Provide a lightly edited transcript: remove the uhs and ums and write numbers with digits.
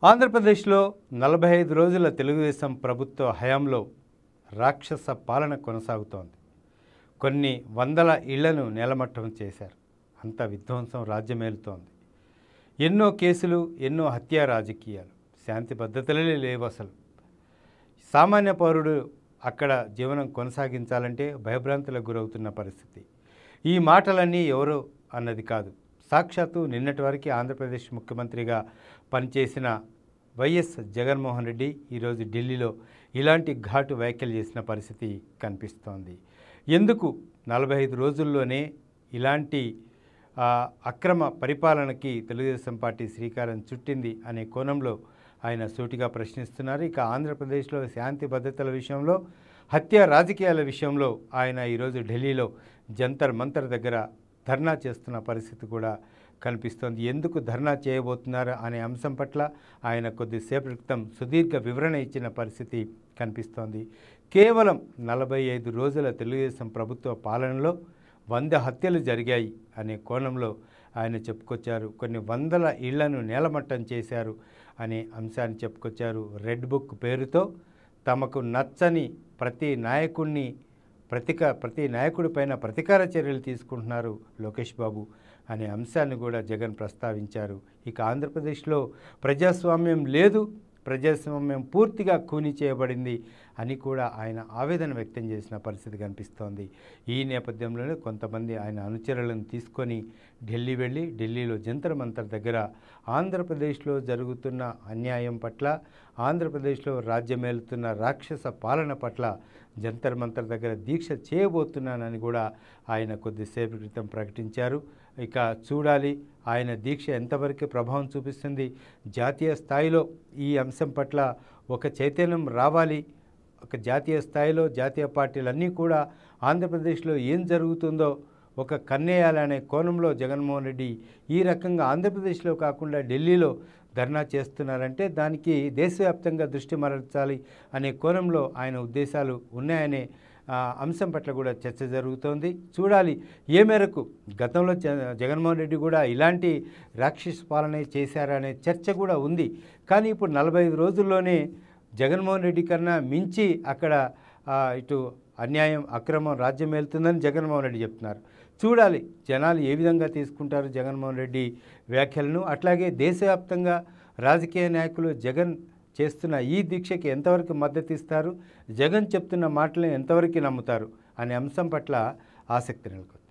ఆంధ్రప్రదేశ్లో 45 రోజుల తెలుగుదేశం ప్రభుత్వ హయాంలో రాక్షస పాలన కొనసాగుతోంది. కొన్ని వందల ఇళ్లను నేలమట్టం చేశారు. అంత విధ్వంసం రాజ్యమేలుతోంది. ఎన్నో కేసులు, ఎన్నో హత్యా రాజకీయాలు, శాంతి భద్రతలే లేవు. అసలు సామాన్య పౌరుడు అక్కడ జీవనం కొనసాగించాలంటే భయభ్రాంతులకు గురవుతున్న పరిస్థితి. ఈ మాటలన్నీ ఎవరో అన్నది కాదు, సాక్షాత్తు నిన్నటి వరకు ఆంధ్రప్రదేశ్ ముఖ్యమంత్రిగా పనిచేసిన వైఎస్ జగన్మోహన్ రెడ్డి ఈరోజు ఢిల్లీలో ఇలాంటి ఘాటు వ్యాఖ్యలు చేసిన పరిస్థితి కనిపిస్తోంది. ఎందుకు 45 రోజుల్లోనే ఇలాంటి అక్రమ పరిపాలనకి తెలుగుదేశం పార్టీ శ్రీకారం చుట్టింది అనే కోణంలో ఆయన సూటిగా ప్రశ్నిస్తున్నారు. ఇక ఆంధ్రప్రదేశ్లో శాంతి భద్రతల విషయంలో, హత్య రాజకీయాల విషయంలో ఆయన ఈరోజు ఢిల్లీలో జంతర్ మంతర్ దగ్గర ధర్నా చేస్తున్న పరిస్థితి కూడా కనిపిస్తోంది. ఎందుకు ధర్నా చేయబోతున్నారు అనే అంశం పట్ల ఆయన కొద్దిసేపటి క్రితం సుదీర్ఘ వివరణ ఇచ్చిన పరిస్థితి కనిపిస్తోంది. కేవలం 45 రోజుల తెలుగుదేశం ప్రభుత్వ పాలనలో 100 హత్యలు జరిగాయి అనే కోణంలో ఆయన చెప్పుకొచ్చారు. కొన్ని వందల ఇళ్లను నేలమట్టం చేశారు అనే అంశాన్ని చెప్పుకొచ్చారు. రెడ్ బుక్ పేరుతో తమకు నచ్చని ప్రతి నాయకుడిపైన ప్రతీకార చర్యలు తీసుకుంటున్నారు లోకేష్ బాబు అనే అంశాన్ని కూడా జగన్ ప్రస్తావించారు. ఇక ఆంధ్రప్రదేశ్లో ప్రజాస్వామ్యం లేదు, ప్రజాస్వామ్యం పూర్తిగా ఖూనీ చేయబడింది అని కూడా ఆయన ఆవేదన వ్యక్తం చేసిన పరిస్థితి కనిపిస్తోంది. ఈ నేపథ్యంలోనే కొంతమంది ఆయన అనుచరులను తీసుకొని ఢిల్లీ వెళ్ళి ఢిల్లీలో జంతర్ మంతర్ దగ్గర ఆంధ్రప్రదేశ్లో జరుగుతున్న అన్యాయం పట్ల, ఆంధ్రప్రదేశ్లో రాజ్యమేలుతున్న రాక్షస పాలన పట్ల జంతర్ మంతర్ దగ్గర దీక్ష చేయబోతున్నానని కూడా ఆయన కొద్దిసేపు క్రితం ప్రకటించారు. ఇక చూడాలి ఆయన దీక్ష ఎంతవరకు ప్రభావం చూపిస్తుంది. జాతీయ స్థాయిలో ఈ అంశం పట్ల ఒక చైతన్యం రావాలి. ఒక జాతీయ స్థాయిలో జాతీయ పార్టీలన్నీ కూడా ఆంధ్రప్రదేశ్లో ఏం జరుగుతుందో ఒక కన్నేయాలనే కోణంలో జగన్మోహన్ రెడ్డి ఈ రకంగా ఆంధ్రప్రదేశ్లో కాకుండా ఢిల్లీలో ధర్నా చేస్తున్నారంటే దానికి దేశవ్యాప్తంగా దృష్టి మరల్చాలి అనే కోణంలో ఆయన ఉద్దేశాలు ఉన్నాయనే అంశం పట్ల కూడా చర్చ జరుగుతోంది. చూడాలి ఏ మేరకు. గతంలో జగన్మోహన్ రెడ్డి కూడా ఇలాంటి రాక్షస పాలన చేశారనే చర్చ కూడా ఉంది. కానీ ఇప్పుడు 45 రోజుల్లోనే జగన్మోహన్ రెడ్డి కన్నా మించి అక్కడ ఇటు అన్యాయం, అక్రమం రాజ్యం వెళ్తుందని జగన్మోహన్ రెడ్డి చెప్తున్నారు. చూడాలి జనాలు ఏ విధంగా తీసుకుంటారు జగన్మోహన్ రెడ్డి వ్యాఖ్యలను. అట్లాగే దేశవ్యాప్తంగా రాజకీయ నాయకులు జగన్ చేస్తున్న ఈ దీక్షకి ఎంతవరకు మద్దతు ఇస్తారు, జగన్ చెప్తున్న మాటలను ఎంతవరకు నమ్ముతారు అనే అంశం పట్ల ఆసక్తి నెలకొంది.